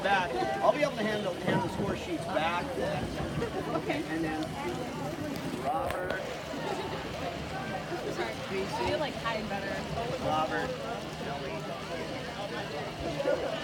that. I'll be able to hand the score sheets back. Okay. And then Robert. Sorry. I feel like hide better. Robert.